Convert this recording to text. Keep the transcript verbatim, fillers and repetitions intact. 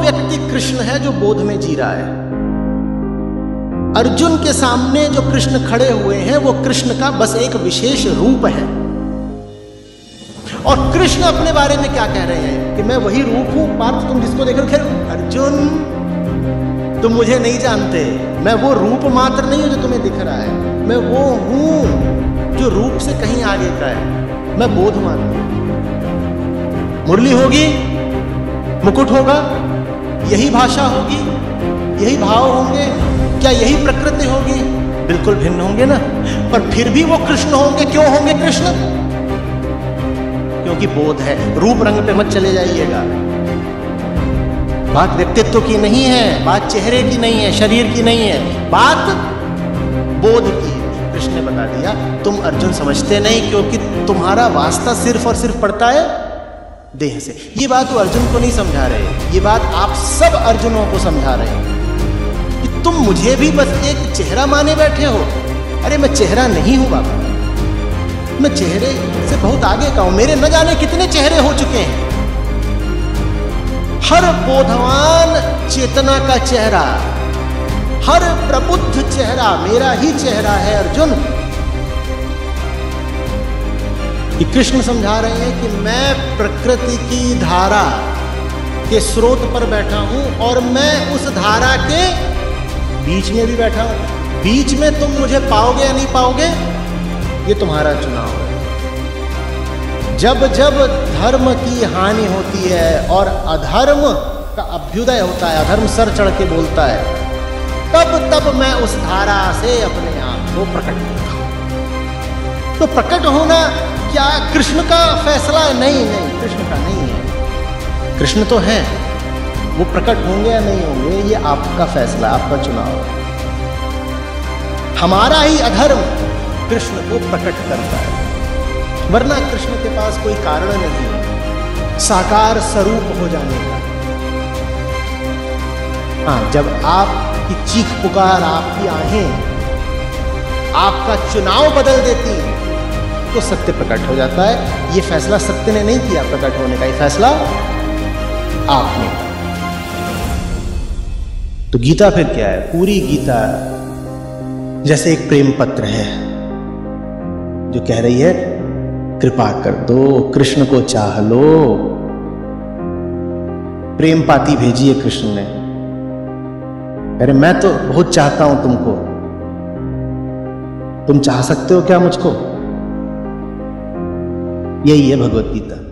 व्यक्ति कृष्ण है जो बोध में जी रहा है। अर्जुन के सामने जो कृष्ण खड़े हुए हैं वो कृष्ण का बस एक विशेष रूप है। और कृष्ण अपने बारे में क्या कह रहे हैं कि मैं वही रूप हूं पार्थ, तुम जिसको देख रहे हो। अर्जुन, तुम मुझे नहीं जानते, मैं वो रूप मात्र नहीं हूं जो तुम्हें दिख रहा है, मैं वो हूं जो रूप से कहीं आगे का है। मैं बोध मात्र हूं। मुरली होगी, मुकुट होगा, यही भाषा होगी, यही भाव होंगे, क्या यही प्रकृति होगी? बिल्कुल भिन्न होंगे ना। पर फिर भी वो कृष्ण होंगे। क्यों होंगे कृष्ण? क्योंकि बोध है। रूप रंग पे मत चले जाइएगा। बात व्यक्तित्व की नहीं है, बात चेहरे की नहीं है, शरीर की नहीं है, बात बोध की। कृष्ण ने बता दिया तुम अर्जुन समझते नहीं क्योंकि तुम्हारा वास्ता सिर्फ और सिर्फ पड़ता है देह से। ये बात वो अर्जुन को नहीं समझा रहे, ये बात आप सब अर्जुनों को समझा रहे हैं कि तुम मुझे भी बस एक चेहरा माने बैठे हो। अरे मैं चेहरा नहीं हूं बाबा, मैं चेहरे से बहुत आगे का हूं। मेरे न जाने कितने चेहरे हो चुके हैं। हर बोधवान चेतना का चेहरा, हर प्रबुद्ध चेहरा मेरा ही चेहरा है अर्जुन। कि कृष्ण समझा रहे हैं कि मैं प्रकृति की धारा के स्रोत पर बैठा हूं और मैं उस धारा के बीच में भी बैठा हूं। बीच में तुम मुझे पाओगे या नहीं पाओगे, ये तुम्हारा चुनाव है। जब जब धर्म की हानि होती है और अधर्म का अभ्युदय होता है, अधर्म सर चढ़ के बोलता है, तब तब मैं उस धारा से अपने आप को प्रकट करता हूं। तो प्रकट होना क्या कृष्ण का फैसला है? नहीं नहीं, कृष्ण का नहीं है। कृष्ण तो है, वो प्रकट होंगे या नहीं होंगे ये आपका फैसला, आपका चुनाव है। हमारा ही अधर्म कृष्ण को प्रकट करता है, वरना कृष्ण के पास कोई कारण नहीं है साकार स्वरूप हो जाने का। हाँ, जब आपकी चीख पुकार, आपकी आहें आपका चुनाव बदल देती हैं तो सत्य प्रकट हो जाता है। ये फैसला सत्य ने नहीं किया प्रकट होने का, ये फैसला आपने। तो गीता फिर क्या है? पूरी गीता जैसे एक प्रेम पत्र है जो कह रही है कृपा कर दो, कृष्ण को चाह लो। प्रेम पाती भेजी है कृष्ण ने। अरे मैं तो बहुत चाहता हूं तुमको, तुम चाह सकते हो क्या मुझको? यही है भगवत गीता।